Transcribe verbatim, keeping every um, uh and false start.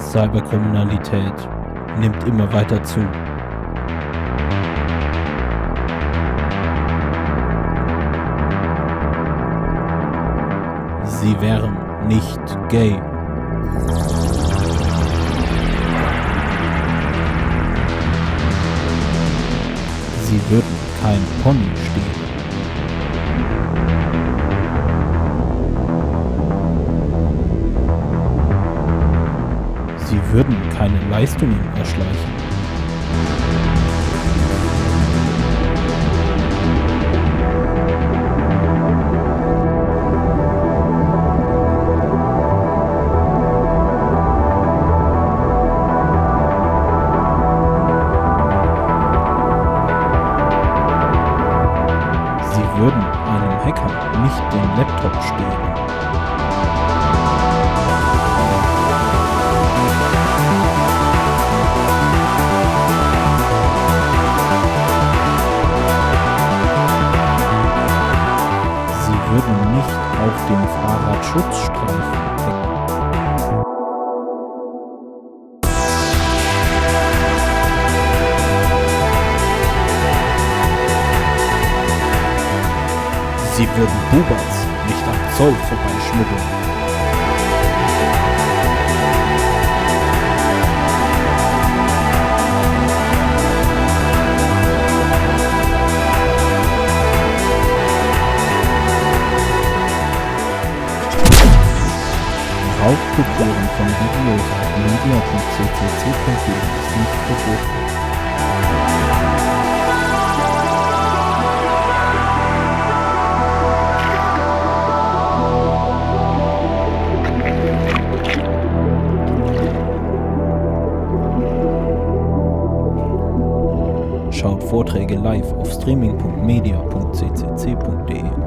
Cyberkriminalität nimmt immer weiter zu. Sie wären nicht gay. Sie würden kein Pony stehlen. Sie würden keine Leistungen erschleichen. Sie würden einem Hacker nicht den Laptop stehlen. Sie würden nicht auf dem Fahrradschutzstreifen hecken. Sie würden Buberts nicht am Zoll vorbeischmuggeln. Raubkopieren von Videos auf media punkt c c c punkt d e ist nicht verboten. Schaut Vorträge live auf streaming punkt media punkt c c c punkt d e.